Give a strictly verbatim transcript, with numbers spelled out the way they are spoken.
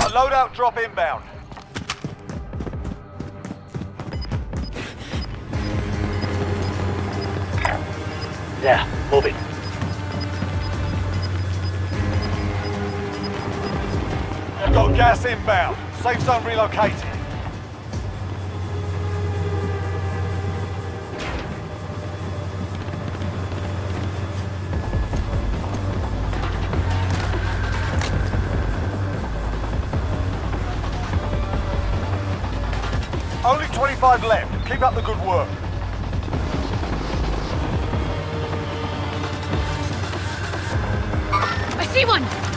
Got a loadout drop inbound. Yeah, moving. Got gas inbound. Safe zone relocated. Only twenty-five left. Keep up the good work. I see one!